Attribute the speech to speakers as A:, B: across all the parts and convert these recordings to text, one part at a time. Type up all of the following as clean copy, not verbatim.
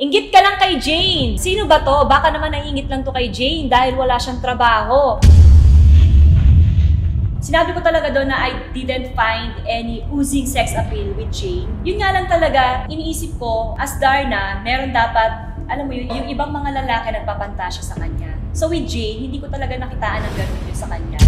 A: Inggit ka lang kay Jane. Sino ba to? Baka naman naiingit lang to kay Jane dahil wala siyang trabaho. Sinabi ko talaga doon na I didn't find any oozing sex appeal with Jane. Yun nga lang talaga, iniisip ko, as Darna, meron dapat, alam mo yun, yung ibang mga lalaki nagpapantasya sa kanya. So with Jane, hindi ko talaga nakitaan ng ganun yun sa kanya.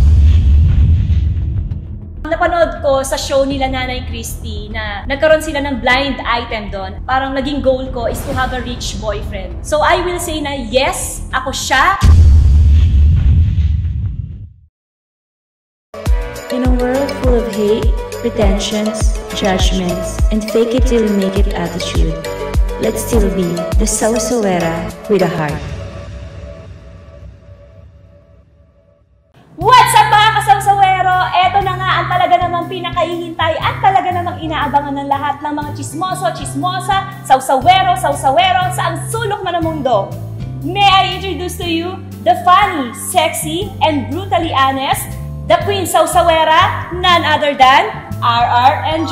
A: Napanood ko sa show nila Nanay Christy na nagkaroon sila ng blind item doon. Parang naging goal ko is to have a rich boyfriend. So I will say na yes, ako siya.
B: In a world full of hate, pretensions, judgments, and fake it till you make it attitude, let's still be the Sausawera with a heart.
A: What's up mga kasawsawero? Eto na nga ang talaga namang pinakahihintay at talaga namang inaabangan ng lahat ng mga chismoso, chismosa, sawsawero, sawsawero sa ang sulok man ng mundo. May I introduce to you the funny, sexy, and brutally honest, the Queen Sawsawera, none other than RR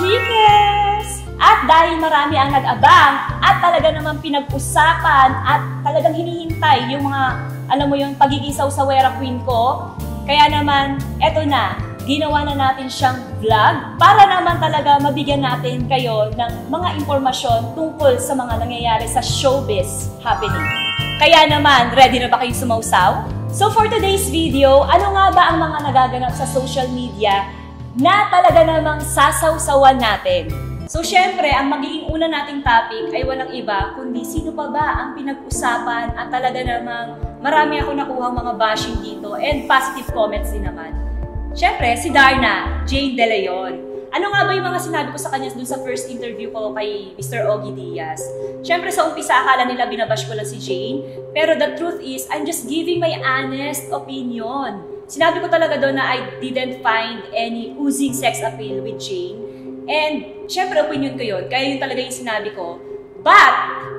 A: Enriquez. At dahil marami ang nag-abang at talaga namang pinag-usapan at talagang hinihintay yung mga, alam mo yung pagiging Sawsawera Queen ko, kaya naman, eto na, ginawa na natin siyang vlog para naman talaga mabigyan natin kayo ng mga impormasyon tungkol sa mga nangyayari sa showbiz happening. Kaya naman, ready na ba kayong sumausaw? So for today's video, ano nga ba ang mga nagaganap sa social media na talaga namang sasawsawan natin? So syempre, ang magiging una nating topic ay walang iba kundi sino pa ba ang pinag-usapan at talaga namang marami ako nakuhang mga bashing dito and positive comments din naman. Syempre, si Darna, Jane De Leon. Ano nga ba yung mga sinabi ko sa kanya dun sa first interview ko kay Mr. Ogie Diaz? Syempre, sa umpisa akala nila binabash ko lang si Jane, pero the truth is, I'm just giving my honest opinion. Sinabi ko talaga doon na I didn't find any oozing sex appeal with Jane. And, syempre, opinion ko yun. Kaya yun talaga yung sinabi ko. But,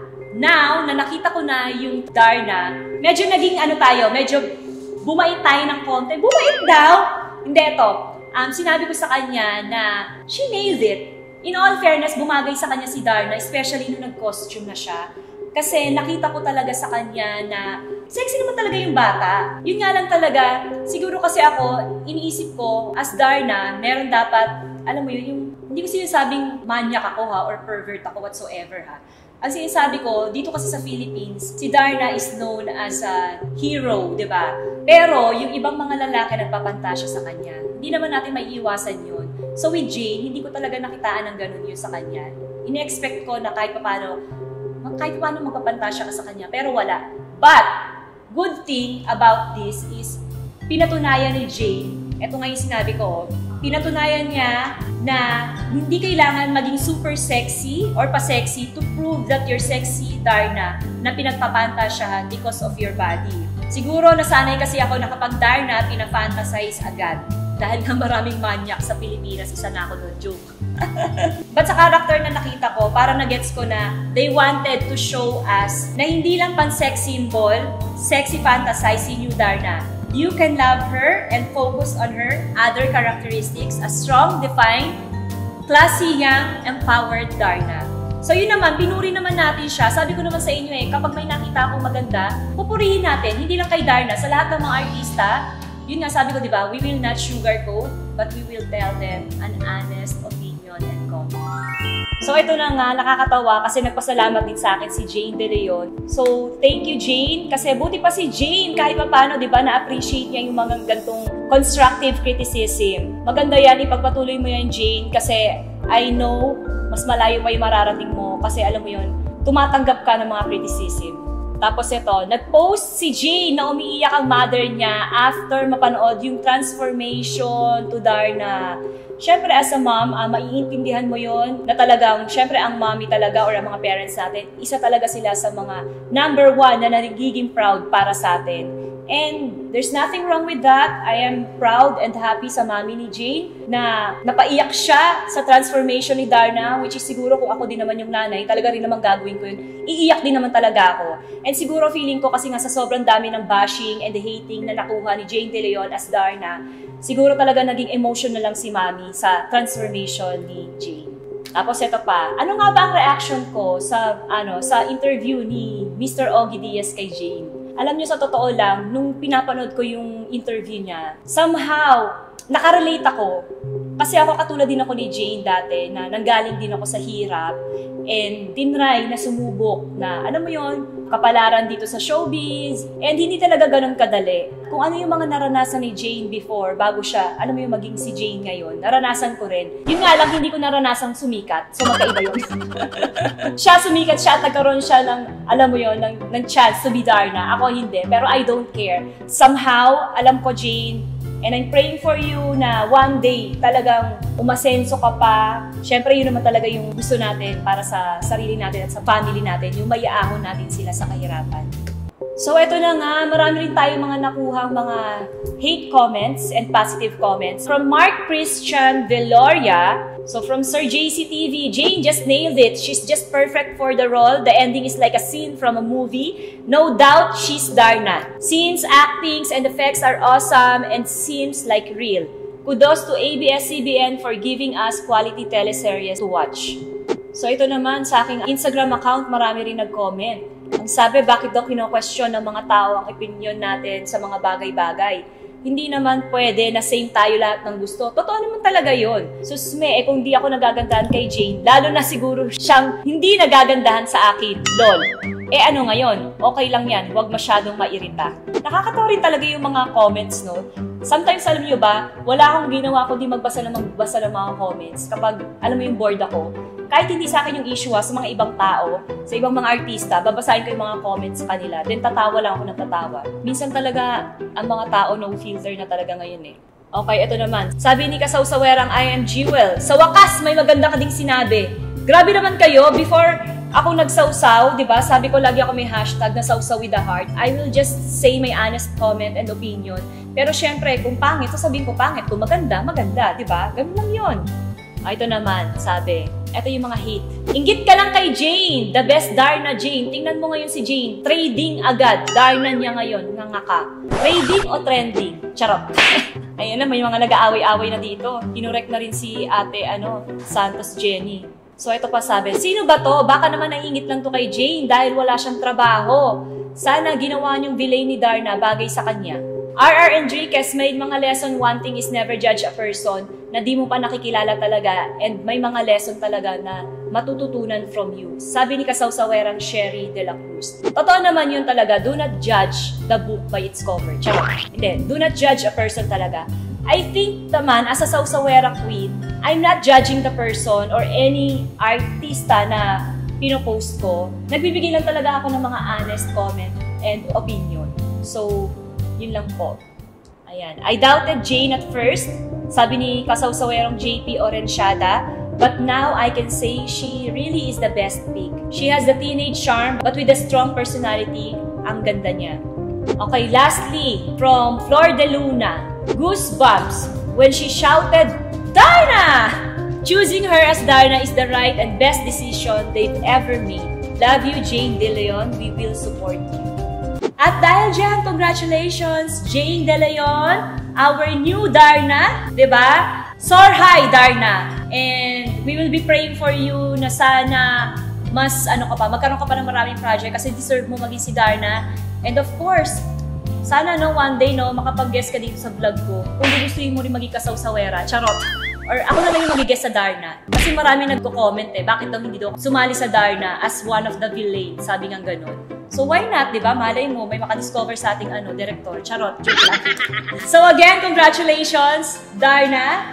A: now, na nakita ko na yung Darna, medyo naging medyo bumait tayo ng konti. Bumait daw! Hindi, ito. Sinabi ko sa kanya na she nailed it. In all fairness, bumagay sa kanya si Darna, especially nung nag-costume na siya. Kasi nakita ko talaga sa kanya na sexy naman talaga yung bata. Yun nga lang talaga, siguro kasi ako, iniisip ko, as Darna, meron dapat, alam mo yun, yung hindi ko sinasabing manyak ako or pervert ako whatsoever Ang sinasabi ko, dito kasi sa Philippines, si Darna is known as a hero, di ba? Pero yung ibang mga lalaki nagpapantasya sa kanya, hindi naman natin may iwasan yun. So with Jane, hindi ko talaga nakitaan ng ganun yun sa kanya. Ine-expect ko na kahit paano magpapantasya ka sa kanya, pero wala. But, good thing about this is, pinatunayan ni Jane, eto nga yung sinabi ko, pinatunayan niya na hindi kailangan maging super sexy or pa-sexy to prove that you're sexy, Darna, na pinagpapantasyahan because of your body. Siguro nasanay kasi ako na kapag Darna, pinafantasize agad. Dahil nga maraming manyak sa Pilipinas, isa na ako doon, joke. But sa character na nakita ko, parang na-gets ko na they wanted to show us na hindi lang pan-sex symbol, sexy fantasizing you, Darna. You can love her and focus on her other characteristics, a strong, defined, classy, young, empowered Darna. So yun naman, pinuri naman natin siya. Sabi ko naman sa inyo kapag may nakita akong maganda, pupurihin natin, hindi lang kay Darna, sa lahat ng mga artista. Yun nga, sabi ko, di ba, we will not sugarcoat, but we will tell them an honest opinion and comment. So ito na nga, nakakatawa kasi nagpasalamat din sa akin si Jane De Leon. So thank you Jane, kasi buti pa si Jane kahit pa paano, di ba, na-appreciate niya yung mga gantong constructive criticism. Maganda yan, ipagpatuloy mo yan Jane, kasi I know mas malayo pa yung mararating mo kasi alam mo yun, tumatanggap ka ng mga criticism. Tapos ito, nag-post si Jane na umiiyak ang mother niya after mapanood yung transformation to Darna. Siyempre, as a mom, maiintindihan mo yon na talagang, siyempre, ang mommy talaga or ang mga parents natin, isa talaga sila sa mga number one na nagiging proud para sa atin. And there's nothing wrong with that. I am proud and happy sa mami ni Jane na napaiyak siya sa transformation ni Darna, which is siguro kung ako din naman yung nanay, talaga rin naman gagawin ko yun. Iiyak din naman talaga ako. And siguro feeling ko kasi nga sa sobrang dami ng bashing and the hating na nakuha ni Jane De Leon as Darna, siguro talaga naging emotional lang si mami sa transformation ni Jane. Tapos ito pa, ano nga ba ang reaction ko sa interview ni Mr. Ogie Diaz kay Jane? Alam niyo, sa totoo lang, nung pinapanood ko yung interview niya, somehow, nakarelate ako. Kasi ako katulad din ako ni Jane dati, na nanggaling din ako sa hirap and tinry na sumubok na, alam mo yon, kapalaran dito sa showbiz, and hindi talaga ganun kadali. Kung ano yung mga naranasan ni Jane before, bago siya, alam mo yung maging si Jane ngayon, naranasan ko rin. Yun nga lang, hindi ko naranasang sumikat. So, magkaiba yun. Siya sumikat siya at nagkaroon siya ng, alam mo yun, ng chance to be Darna. Ako hindi, pero I don't care. Somehow, alam ko, Jane, and I'm praying for you na one day talagang umasenso ka pa. Siyempre, yun naman talaga yung gusto natin para sa sarili natin at sa family natin, yung mayaahon natin sila sa kahirapan. So, eto na nga, marami rin tayong mga nakuhang mga hate comments and positive comments. From Mark Christian Veloria, so from Sir JCTV, Jane just nailed it. She's just perfect for the role. The ending is like a scene from a movie. No doubt, she's Darna. Scenes, actings, and effects are awesome and seems like real. Kudos to ABS-CBN for giving us quality teleseries to watch. So ito naman sa aking Instagram account, marami rin nag-comment. Ang sabi, bakit daw kino-question ng mga tao ang opinion natin sa mga bagay-bagay? Hindi naman pwede na same tayo lahat ng gusto. Totoo naman talaga yun. Susme, kung di ako nagagandahan kay Jane, lalo na siguro siyang hindi nagagandahan sa akin. Lol. Ano ngayon? Okay lang yan. Huwag masyadong mairita. Nakakatawa rin talaga yung mga comments, no? Sometimes, alam niyo ba, wala akong ginawa kundi magbasa ng mga comments kapag, alam mo yung bored ako. Kahit hindi sa akin yung issue sa mga ibang tao, sa ibang mga artista, babasahin ko yung mga comments sa kanila, then tatawa lang ako ng tatawa. Minsan talaga, ang mga tao no filter na talaga ngayon eh. Okay, ito naman. Sabi ni Kasawsawerang I am Jewel, sa wakas, may maganda ka ding sinabi. Grabe naman kayo, before ako nagsawsaw, di ba? Sabi ko lagi ako may hashtag na sawsaw with the heart. I will just say my honest comment and opinion. Pero syempre, kung pangit, sasabihin ko pangit. Kung maganda, maganda, di ba? Ganun lang yun. Ito naman, sabi, ito yung mga hate. Inggit ka lang kay Jane, the best Darna Jane. Tingnan mo ngayon si Jane, trading agad. Darna niya ngayon, nga ka. Trading o trending? Charot. Ayun na, may mga nag-aaway-aaway na dito. Kinurek na rin si ate, Santos Jenny. So ito pa sabi, sino ba to? Baka naman naingit lang to kay Jane dahil wala siyang trabaho. Sana ginawa niyong delay ni Darna bagay sa kanya. R.R. Enriquez made mga lesson, one thing is never judge a person na di mo pa nakikilala talaga and may mga lesson talaga na matututunan from you. Sabi ni Kasawsawerang Sherry de la Cruz. Totoo naman yun talaga, do not judge the book by its cover. Charot. Hindi, do not judge a person talaga. I think naman, as a Sawsawera queen, I'm not judging the person or any artista na pinopost ko. Nagbibigay lang talaga ako ng mga honest comment and opinion. So, yun lang po. Ayan. I doubted Jane at first, sabi ni Kasawsawerang JP Orenciada, but now I can say she really is the best pick. She has the teenage charm, but with a strong personality, ang ganda niya. Okay, lastly, from Flor de Luna, goosebumps when she shouted, Darna! Choosing her as Darna is the right and best decision they've ever made. Love you, Jane De Leon. We will support you. At dahil dyan, congratulations, Jane De Leon, our new Darna, diba? Soar high, Darna. And we will be praying for you na sana mas, magkaroon ka pa ng maraming project kasi deserve mo maging si Darna. And of course, sana one day makapag-guest ka dito sa vlog ko. Kung gustuhin mo rin maging Kasawsawera, charot. Or ako na lang yung mag-guest sa Darna. Kasi marami nagko-comment bakit daw hindi daw sumali sa Darna as one of the villains, sabi nga ganun. So why not, di ba? Malay mo, may makadiscover sa ating director. Charot, joke lang. So again, congratulations, Darna!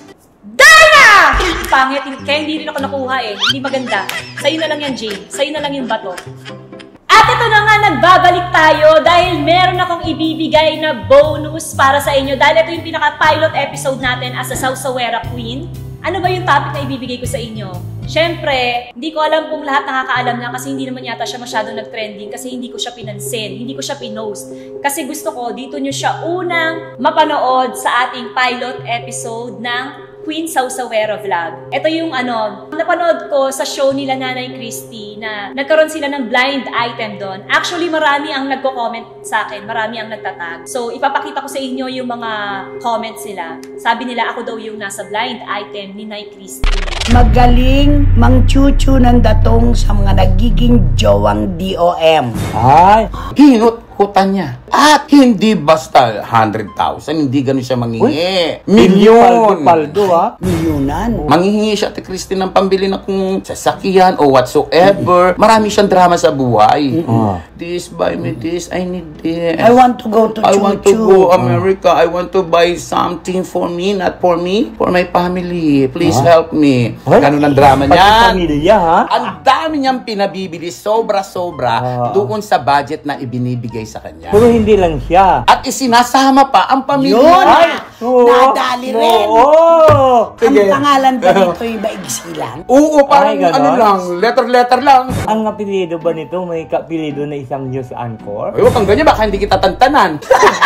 A: Darna! Pangit, kaya hindi rin ako nakuha Hindi maganda. Sa'yo na lang yan, Jane. Sa'yo na lang yung bato. At ito na nga, nagbabalik tayo dahil meron akong ibibigay na bonus para sa inyo. Dahil ito yung pinaka-pilot episode natin as a Sawsawera Queen. Ano ba yung topic na ibibigay ko sa inyo? Siyempre, hindi ko alam kung lahat nakakaalam na kasi hindi naman yata siya masyadong nag-trending kasi hindi ko siya pinansin, hindi ko siya pinost. Kasi gusto ko, dito nyo siya unang mapanood sa ating pilot episode ng Queen Sausawero Vlog. Ito yung napanood ko sa show nila Nanay Christy na nagkaroon sila ng blind item doon. Actually, marami ang nagko-comment sa akin, marami ang nagtatag. So, ipapakita ko sa inyo yung mga comments nila. Sabi nila ako daw yung nasa blind item ni Nay Christy.
C: Magaling mang-chuchu ng datong sa mga nagiging jowang DOM.
D: Ay, hinut-hutan niya. At hindi basta 100,000, hindi ganun siya manghingi. Milyon!
C: Paldo ha? Milyonan.
D: Manghihingi siya Ate Christy ng pambili na kung sasakyan o whatsoever. Marami siyang drama sa buhay. This, buy me this, I need this.
C: I want to go to
D: I want to go America. I want to buy something for me, not for me, for my family. Please help me. Ganun ang drama niya.
E: Pati pamilya, ha?
D: Ang dami niyang pinabibili, sobra-sobra, doon sa budget na ibinibigay sa kanya.
E: Pero hindi lang siya.
D: At isinasama pa ang pamilya.
C: Yun!
D: Ay,
C: Nadali rin.
E: Oo!
C: Ang pangalan ba nito yung maigsi lang?
D: oo, parang
E: Ay, ganon?
D: ano lang, letter lang.
E: Ang apelido ba nito, may kapilido na isang news anchor?
D: Ay, huwag kang ganyan, baka hindi kita tantanan.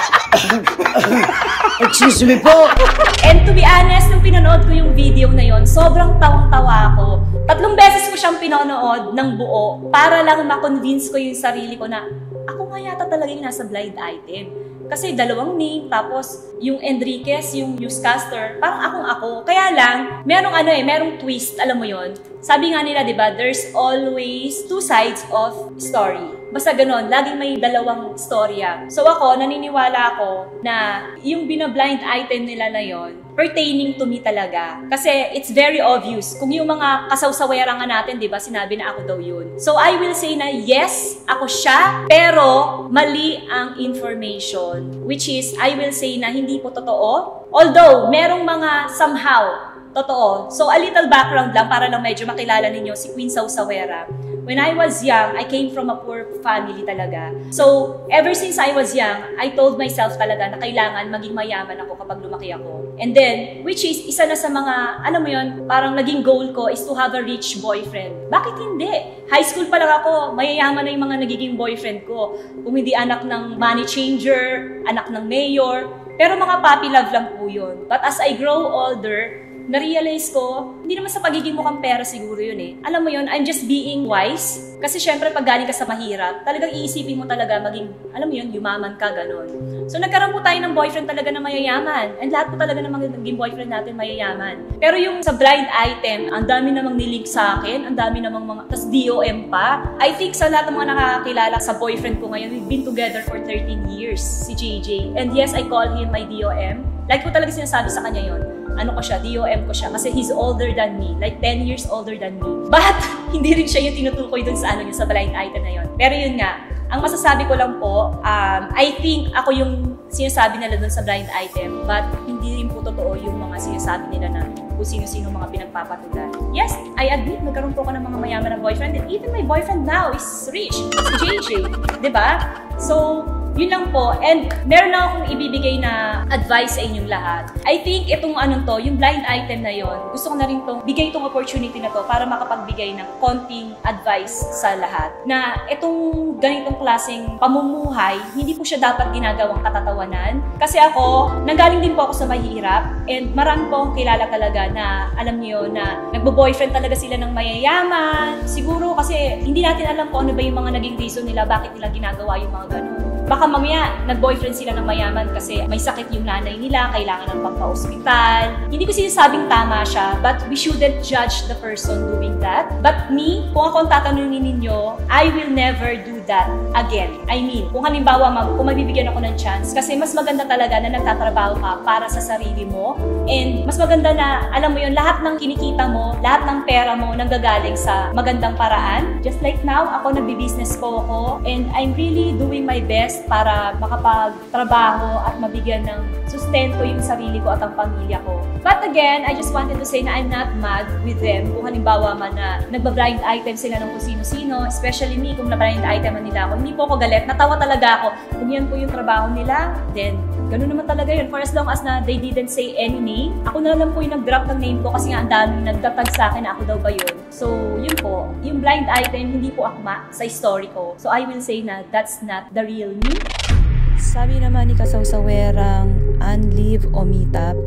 C: Excuse me po.
A: And to be honest, nung pinanood ko yung video na yon, sobrang tawang-tawa ako. 3 beses ko siyang pinanood ng buo para lang ma-convince ko yung sarili ko na ako nga yata talaga yung nasa blind item. Kasi 2 name, tapos yung Enriquez, yung newscaster, parang akong ako. Kaya lang, merong twist, alam mo yon. Sabi nga nila, di ba, there's always 2 sides of story. Basta ganon, laging may 2 storya. So ako, naniniwala ako na yung binablind item nila na yon, pertaining to me talaga. Kasi it's very obvious. Kung yung mga kasawsawera nga natin, di ba, sinabi na ako daw yun. So I will say na yes, ako siya, pero mali ang information. Which is, I will say na hindi po totoo. Although, merong mga somehow totoo. So a little background lang para lang medyo makilala ninyo si Queen Sausawera. When I was young, I came from a poor family talaga. So, ever since I was young, I told myself talaga na kailangan maging mayaman ako kapag lumaki ako. And then, which is, isa na sa mga, alam mo yun, parang naging goal ko is to have a rich boyfriend. Bakit hindi? High school pa lang ako, mayayaman na yung mga nagiging boyfriend ko. Kung hindi anak ng money changer, anak ng mayor, pero mga puppy love lang po yun. But as I grow older, na-realize ko, hindi naman sa pagiging mukhang pera siguro yun eh. Alam mo yun, I'm just being wise. Kasi syempre pag galing ka sa mahirap, talagang iisipin mo talaga maging, alam mo yun, yumaman ka, ganon. So nagkaroon po tayo ng boyfriend talaga na mayayaman. And lahat po talaga ng mga naging boyfriend natin mayayaman. Pero yung sa blind item, ang dami namang nilink sa akin, ang dami namang mga, tas DOM pa. I think sa lahat ng mga nakakakilala sa boyfriend ko ngayon, we've been together for 13 years, si JJ. And yes, I call him my DOM. Like ko talaga sinasabi sa kanya yon. Ano ko siya, DOM ko siya. Kasi he's older than me. Like 10 years older than me. But, hindi rin siya yung tinutukoy dun sa sa blind item na yon. Pero yun nga, ang masasabi ko lang po, I think ako yung sinasabi nila dun sa blind item. But, hindi rin po totoo yung mga sinasabi nila na kung sino-sino mga pinagpapatulan. Yes, I admit, nagkaroon po ako ng mga mayaman na boyfriend. And even my boyfriend now is rich. Si JJ. Diba? So, yun lang po. And meron na akong ibibigay na advice sa inyong lahat. I think itong yung blind item na yon, gusto ko na rin bigay itong opportunity na to para makapagbigay ng konting advice sa lahat. Na itong ganitong klaseng pamumuhay, hindi po siya dapat ginagawang katatawanan. Kasi ako, nanggaling din po ako sa mahirap. And marami po akong kilala talaga na, alam niyo, na nagbo-boyfriend talaga sila ng mayayaman. Siguro kasi hindi natin alam kung ano ba yung mga naging reason nila, bakit nila ginagawa yung mga ganun. Baka mamaya, nag-boyfriend sila ng mayaman kasi may sakit yung nanay nila, kailangan ng pagpa-ospital. Hindi ko sinasabing tama siya, but we shouldn't judge the person doing that. But me, kung ako ang tatanungin ninyo, I will never do that again. I mean, kung halimbawa, kung mabibigyan ako ng chance, kasi mas maganda talaga na nagtatrabaho ka para sa sarili mo. And mas maganda na, alam mo yun, lahat ng kinikita mo, lahat ng pera mo nanggagaling sa magandang paraan. Just like now, ako nagbi-business po ako, and I'm really doing my best para makapagtrabaho at mabigyan ng sustento yung sarili ko at ang pamilya ko. But again, I just wanted to say na I'm not mad with them. Kung halimbawa man na nagba-blind item sila ng kung sino-sino, especially me, kung na-blind item man nila ako, hindi po ako galit. Natawa talaga ako. Kung yan po yung trabaho nila, then ganun naman talaga yun. For as long as na they didn't say any name, ako na lang po yung nag-drop ng name ko kasi nga ang daming nagtatag sa akin na ako daw ba yun. So, yun po. Yung blind item, hindi po akma sa story ko. So, I will say na that's not the real me.
B: Sabi naman ni Kasawsawerang Anlive o Meetup,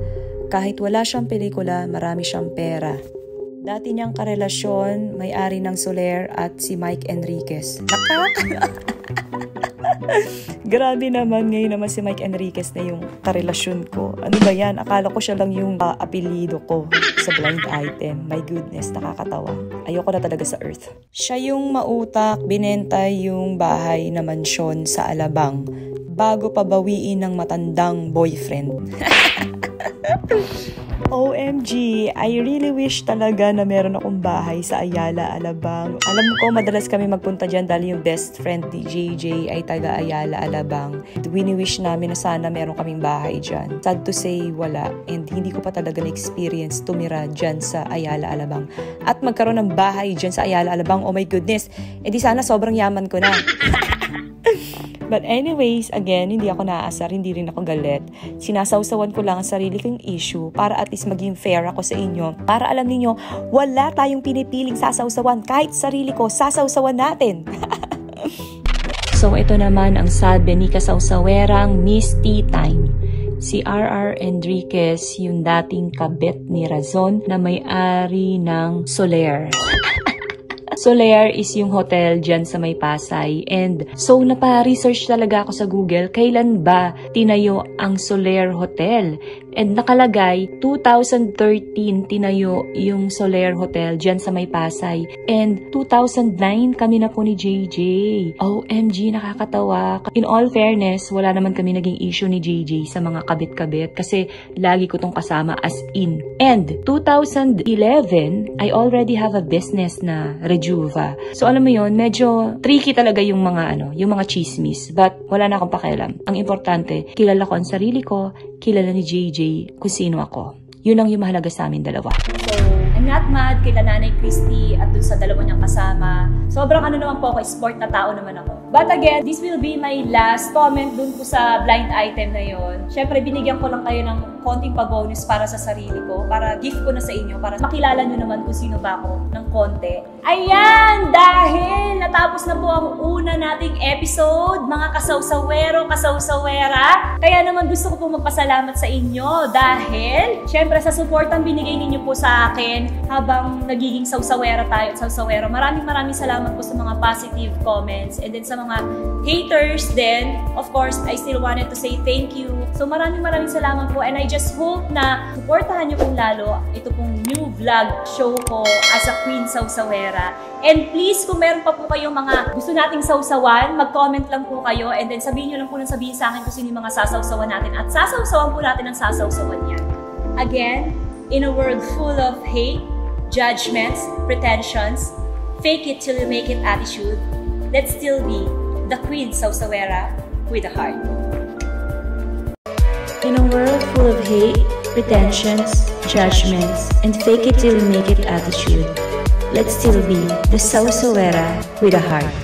B: Kahit wala siyang pelikula, marami siyang pera. Dati niyang karelasyon, may-ari ng Soler at si Mike Enriquez. Grabe naman, ngayon naman si Mike Enriquez na yung karelasyon ko. Ano ba yan? Akala ko siya lang yung apelido ko sa blind item. My goodness, nakakatawa. Ayoko na talaga sa Earth. Siya yung mautak, binenta yung bahay na mansyon sa Alabang bago pa bawiin ng matandang boyfriend. OMG, I really wish talaga na meron akong bahay sa Ayala, Alabang. Alam ko, madalas kami magpunta dyan dahil yung best friend ni JJ ay taga Ayala, Alabang. Wini-wish namin na sana meron kaming bahay dyan. Sad to say, wala. And hindi ko pa talaga na-experience tumira dyan sa Ayala, Alabang. At magkaroon ng bahay dyan sa Ayala, Alabang, oh my goodness. Eh di sana sobrang yaman ko na. But anyways, again, hindi ako naaasar, hindi rin ako galit. Sinasawsawan ko lang ang sarili kong issue para at least maging fair ako sa inyo. Para alam niyo, wala tayong pinipiling sasawsawan. Kahit sarili ko, sasawsawan natin. So ito naman ang sabi ni kasawsawerang Miss Tea Time. Si R.R. Enriquez, yung dating kabit ni Razon na may-ari ng Soler. Soler is yung hotel dyan sa may Pasay. And so napa-research talaga ako sa Google, kailan ba tinayo ang Soler Hotel? And nakalagay, 2013 tinayo yung Soler Hotel dyan sa may Pasay. And 2009 kami na po ni JJ. OMG, nakakatawa. In all fairness, wala naman kami naging issue ni JJ sa mga kabit-kabit kasi lagi ko tong kasama as in. And 2011, I already have a business na Rejuva. So alam mo yon, medyo tricky talaga yung mga yung mga chismis. But wala na akong pakialam. Ang importante, kilala ko ang sarili ko, kilala ni JJ kung sino ako. Yun ang yung mahalaga sa amin dalawa.
A: So, I'm not mad kay Nanay Christy at dun sa dalawa niyang kasama. Sobrang naman po ako, sport na tao naman ako. But again, this will be my last comment dun po sa blind item na yon. Siyempre, binigyan ko lang kayo ng konting pa-bonus para sa sarili ko, para gift ko na sa inyo, para makilala nyo naman kung sino ba ako ng konti. Ayan! Dahil natapos na po ang una nating episode, mga kasawsawero, kasawsawera. Kaya naman gusto ko po magpasalamat sa inyo dahil, syempre sa support ang binigay ninyo po sa akin habang nagiging sawsawera tayo at sawsawero. Maraming salamat po sa mga positive comments and then sa mga haters din. Of course, I still wanted to say thank you. So maraming salamat po and I just hope na supportahan nyo pong lalo ito pong new vlog show ko as a Queen Sawsawera. And please, kung meron pa po kayong mga gusto nating sawsawan, mag-comment lang po kayo and then sabihin nyo lang po nang sabihin sa akin kung sino yung mga sasawsawan natin at sasawsawan po natin ang sasawsawan yan. Again, in a world full of hate, judgments, pretensions, fake it till you make it attitude, let's still be the Queen Sawsawera with a heart.
B: In a world full of hate, pretensions, judgments, and fake it till you make it attitude, let's still be the Sawsawera with a heart.